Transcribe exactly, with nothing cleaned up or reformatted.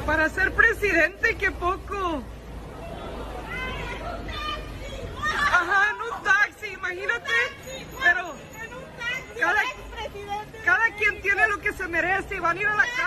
Para ser presidente, qué poco. Ajá, en un taxi, imagínate. Pero cada, cada quien tiene lo que se merece y van a ir a la